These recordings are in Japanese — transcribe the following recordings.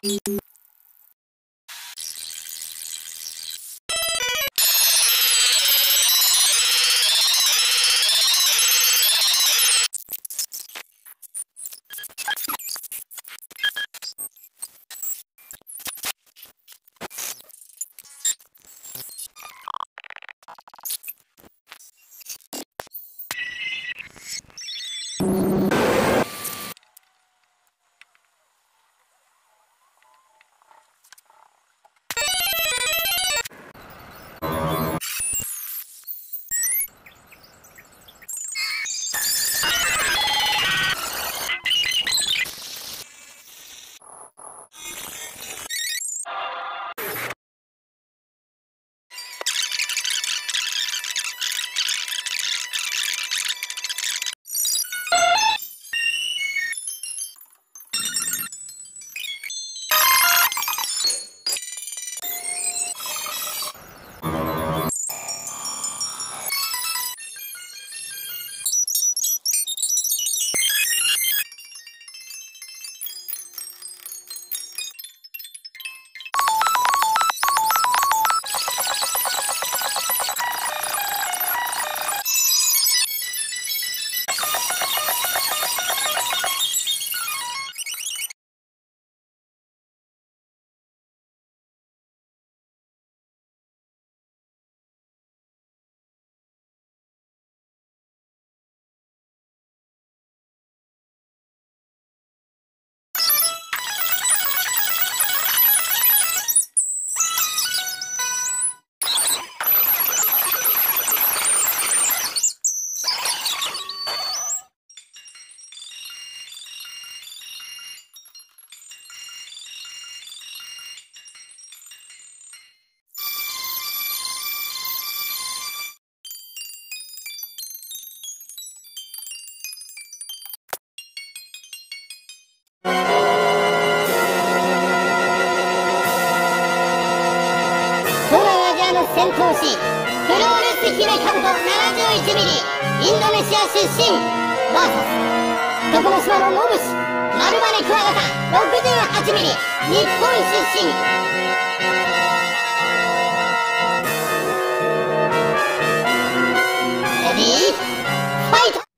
戦闘士フローレス姫カブト 71mm インドネシア出身 VS 徳之島のモブシ丸羽クワガタ 68mm 日本出身。レディーファイト。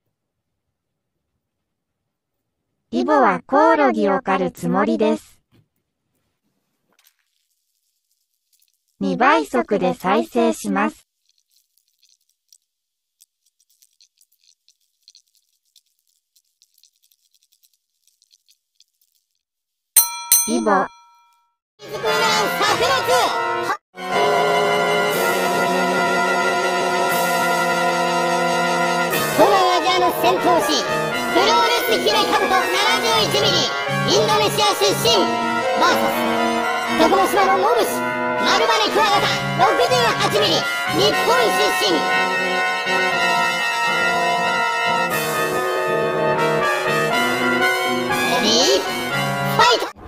イボはコオロギを狩るつもりです。2倍速で再生します。イボ。 東南アジアの戦闘士フローレス姫カブト 71mm インドネシア出身 VS 徳之島のモブシ丸羽クワガタ 68mm 日本出身。レディーファイト。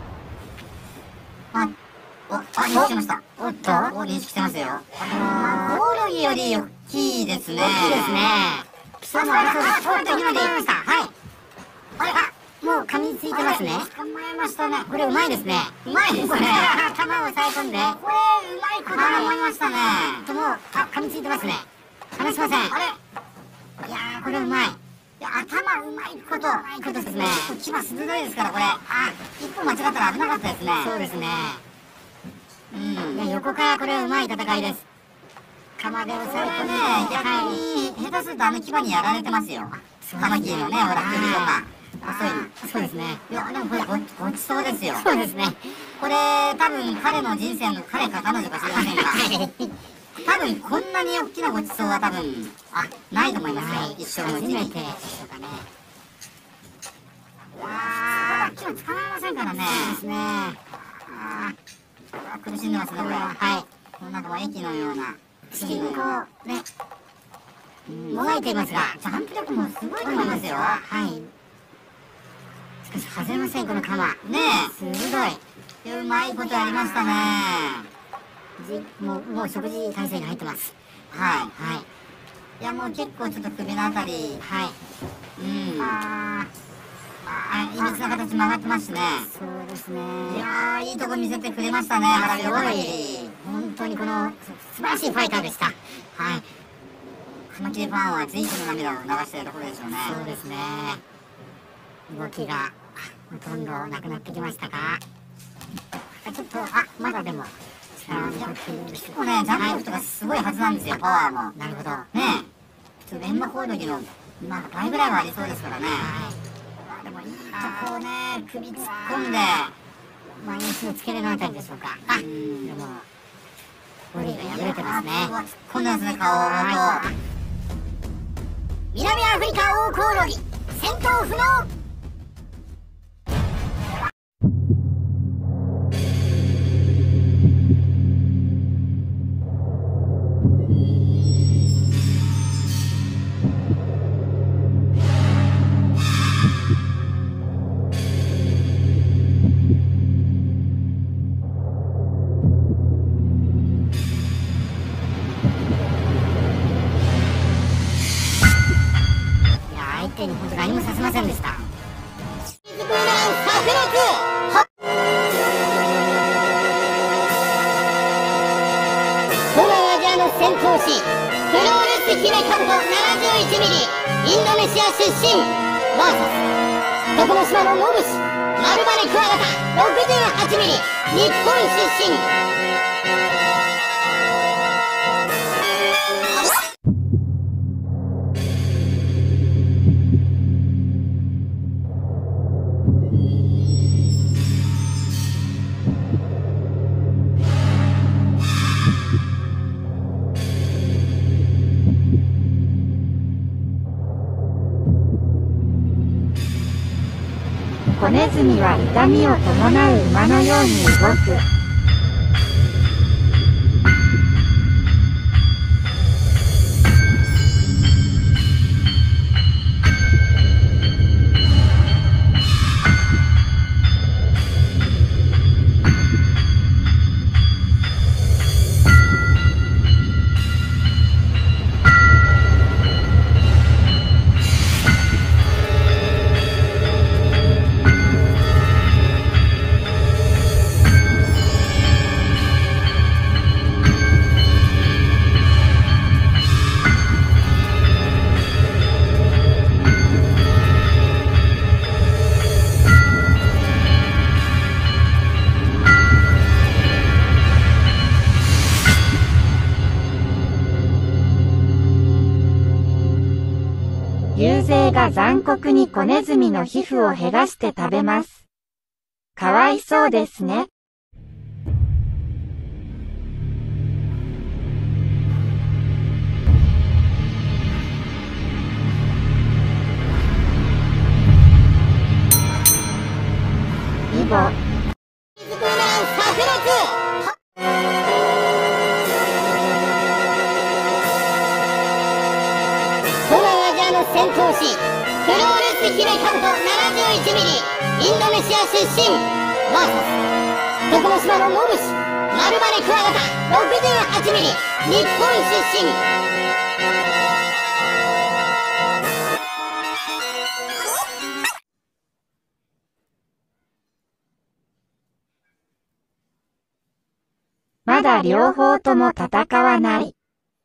認識しました。おっと認識してますよ。コオロギより大きいですね。大きいですね。今出ました。はい。あれ、もう噛みついてますね。捕まえましたね。これうまいですね。うまいですね。頭を押さえ込んで。これうまいこと思いましたね。もう噛みついてますね。離しません。あれ。いやーこれうまい。頭うまいことですね。牙鋭いですからこれ。一歩間違ったら危なかったですね。そうですね。横からこれうまい戦いです。釜で押さえ込んで、逆に下手すると牙にやられてますよ。カマキリのね、ほら、首とか。そうですね。いや、でもこれごちそうですよ。そうですね。これ、多分彼の人生の、彼か彼女か知りませんが、多分こんなに大きなごちそうは多分、ないと思いますよ。一生のうちに。初めてでしょうかね。今日捕まえませんからね。そうですね。苦しんでますね、これは。はい。なんかもう駅のような。チキンこう、ね。もがいていますが、ジャンプ力もすごいと思いますよ。はい。しかし外れません、この鎌。ねえ、鋭い。うまいことやりましたね。もう食事体制に入ってます。はい。はい。いや、もう結構ちょっと首のあたり、はい。 いびつな形曲がってますしね。 そうですね。 いやー、いいとこ見せてくれましたね、原す弘ごい樹。 本当にこの素晴らしいファイターでした。 はい。カマキリファンはぜひこの涙を流しているところでしょうね。 そうですね。動きがほとんどなくなってきましたか。ちょっとまだでも力を抜くっていう結構ね、ジャンプ力とかすごいはずなんですよ、パワーも。 なるほど。 ねえ、普通エンマコオロギの倍ぐらいはありそうですからね。 でもいいとこをね首突っ込んで込んで、 石の付け根のあたりでしょうか。でもボディが破れてますね。 突っ込んでますね、顔を。 南アフリカオオコオロギ戦闘不能。相手に本当何もさせませんでした。東南アジアの戦闘士フローレス姫カブト71ミリインドネシア出身 VS 徳之島のモブシ丸羽クワガタ68ミリ日本出身。 子ネズミは痛みを伴う馬のように動く。遊星が残酷に子ネズミの皮膚を剥がして食べます。かわいそうですね。イボ。 戦闘士フローレス姫カブト71ミリインドネシア出身 VS 徳之島のモブシ丸羽クワガタ68ミリ日本出身。 まだ両方とも戦わない。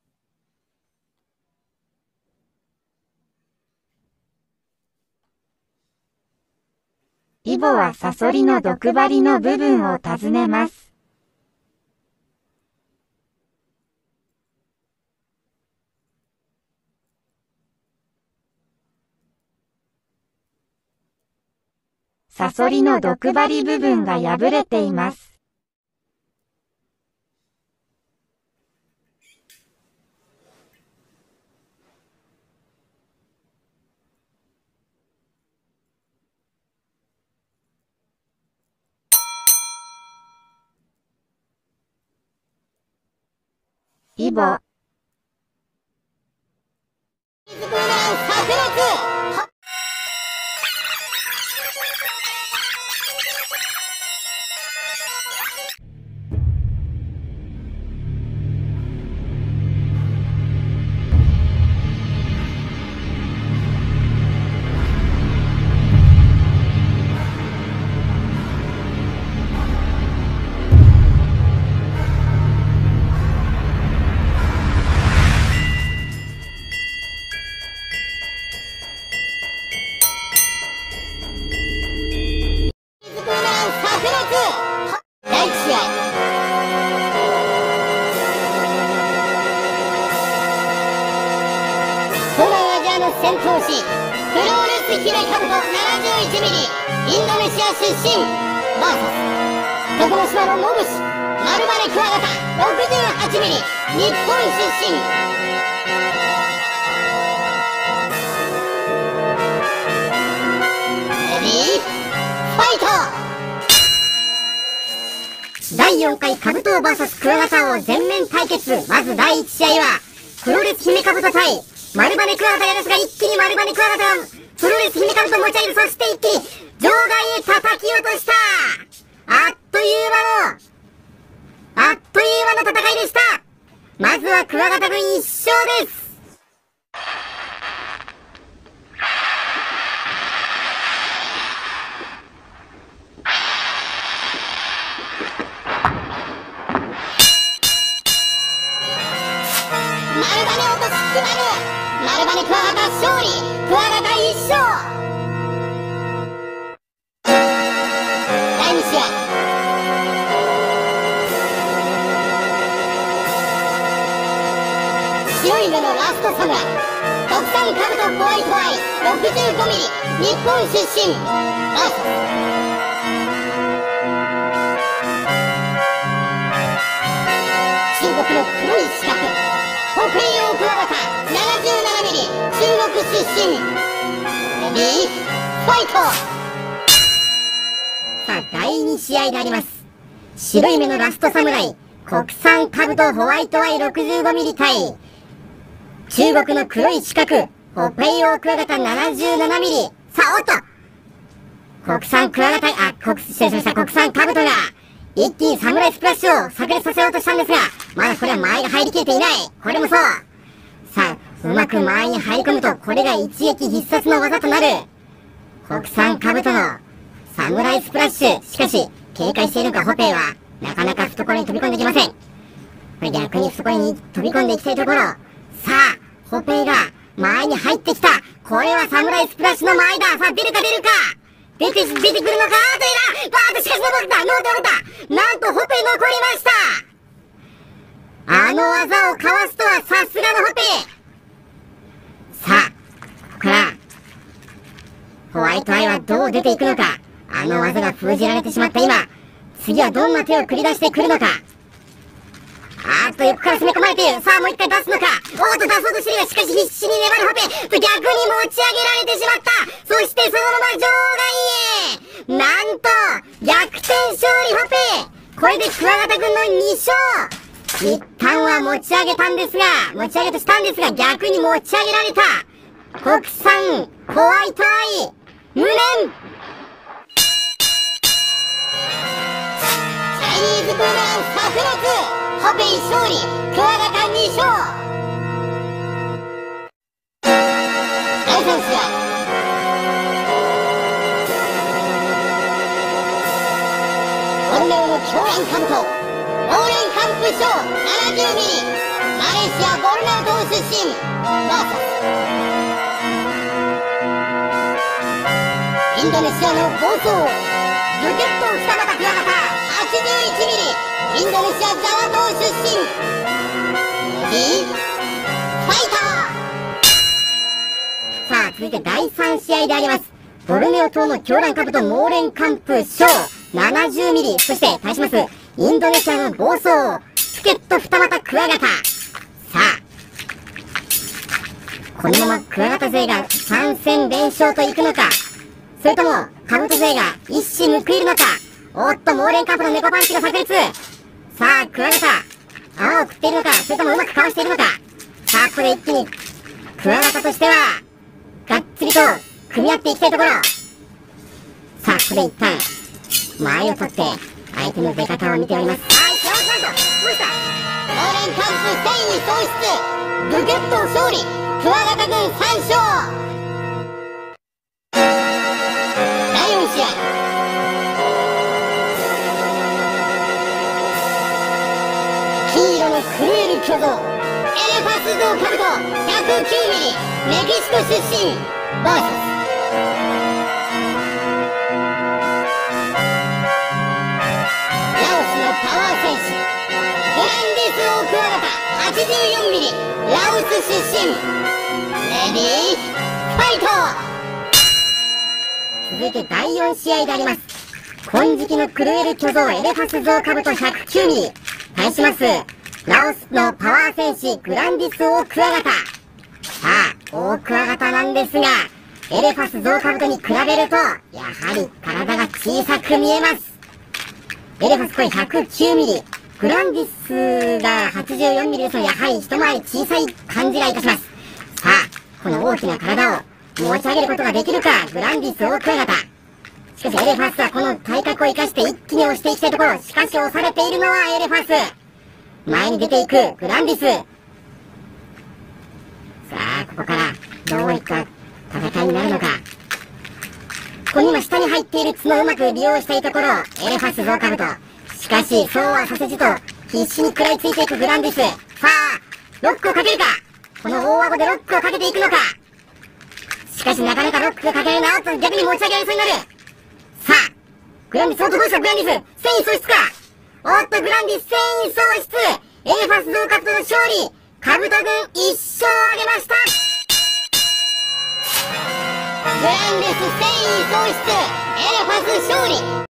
イボはサソリの毒針の部分を尋ねます。サソリの毒針部分が破れています。イボ。 戦闘士フローレス姫カブト 71mm インドネシア出身 VS 徳之島のモブシ丸羽クワガタ 68mm 日本出身。レディーファイト。第4回カブト VS クワガタ王全面対決。まず第1試合はプロレス姫カブト対丸羽クワガタですが、一気に丸羽クワガタがプロレス姫カブト持ち上げる。そして一気に場外へ叩き落とした。あっという間の戦いでした。まずはクワガタ軍1勝です。丸羽落とし決まる。丸羽クワガタ勝利。クワガタ1勝。第2試合。白い目のラストサムライ国産カブトホワイトアイ 65mm 日本出身 VS 中国の黒い四角北平洋クワガタ 77mm 中国出身。レディーファイト。さあ第2試合であります。白い目のラストサムライ国産カブトホワイトアイ 65mm 対中国の黒い四角北平洋クワガタ 77mm。 さあおっと国産クワガタ失礼しました。国産カブトが一気にサムライスプラッシュを炸裂させようとしたんですが、まだこれは間合いが入りきれていない。これもそう。さあうまく間合いに入り込むとこれが一撃必殺の技となる国産カブトのサムライスプラッシュ。しかし警戒しているのかホペイはなかなか懐に飛び込んできません。逆に懐に飛び込んでいきたいところ。さあホペイが間合いに入ってきた。これはサムライスプラッシュの間合いだ。さあ出るか出てくるのか。あといらしかし残った。なんとホペイ残りました。あの技をかわすとはさすがのホペイ。さあここからホワイトアイはどう出ていくのか。あの技が封じられてしまった今、次はどんな手を繰り出してくるのか。横から攻め込まれている。さあもう一回出すのか。出そうとしているが、しかし必死に粘るホペイ。逆に持ち上げられてしまった。そしてそのまま場外へ。なんと逆転勝利ホペイ。これでクワガタ軍の2勝。一旦は持ち上げとしたんですが、逆に持ち上げられた国産ホワイトアイ無念。チャイニーズブーメラン炸裂。ホペイ勝利。クワガタ2勝。第3試合。ボルネオの狂乱カブトローレンカンプ賞 70mm マレーシアボルネオ島出身 VS インドネシアの暴走ブケット二股クワガタ 81mm インドネシアジャワ島出身。レディーファイト。さあ続いて第3試合であります。ボルネオ島の狂乱カブトモーレンカンプ賞 70mm。 そして対しますインドネシアの暴走プケット二股クワガタ。さあこのままクワガタ勢が3戦連勝といくのか、それともカブト勢が一矢報いるのか。モーレンカンプの猫パンチが炸裂。さあクワガタ泡を食っているのか、それともうまくかわしているのか。さあここで一気にクワガタとしてはがっつりと組み合っていきたいところ。さあここで一旦間合いを取って相手の出方を見ております。なんとどうした。モーレンカンプ戦意喪失。ブケット勝利。クワガタ軍3勝。第4試合。黄色のクルエル巨像エレファスゾウカブト 109mm メキシコ出身 VS ラオスのパワー戦士グランディスオオクワガタ 84mm ラオス出身。レディーフイト。 続いて第4試合であります。金色のクルエル巨像エレファスゾウカブト109ミリ対しますラオスのパワー戦士グランディスオオクワガタ。さあオオクワガタなんですが、エレファスゾウカブトに比べるとやはり体が小さく見えます。エレファスこれ109ミリ、グランディスが84ミリですので、やはり一回り小さい感じがいたします。さあこの大きな体を持ち上げることができるか、グランディスオオクワガタ。しかしエレファスはこの体格を生かして一気に押していきたいところ。しかし押されているのはエレファス。前に出ていくグランディス。さあここからどういった戦いになるのか。ここに今下に入っている角をうまく利用したいところ、エレファスゾウカブト。しかしそうはさせじと必死に食らいついていくグランディス。さあロックをかけるか。この大顎でロックをかけていくのか。しかしなかなかロックがかけられない。と逆に持ち上げられそうになる。さあグランディス、おっとどうしたグランディス、戦意喪失か。おっとグランディス戦意喪失。エレファスゾウカブトの勝利。カブト軍1勝を挙げました。 グランディス戦意喪失、エレファス勝利。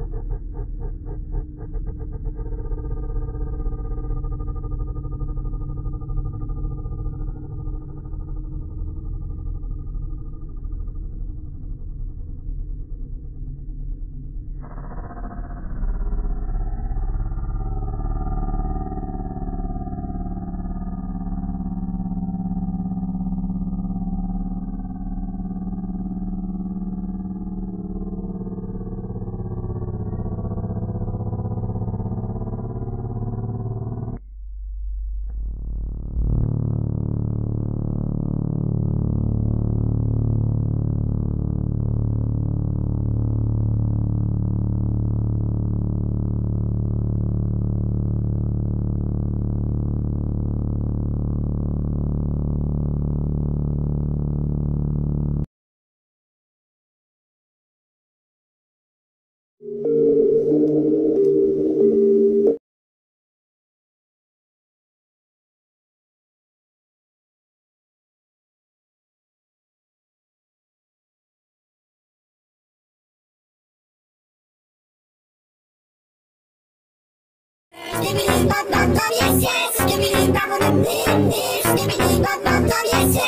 Skibidi bop bop bop, yes yes. Skibidi bop bop bop, yes yes. Skibidi bop bop bop, yes yes.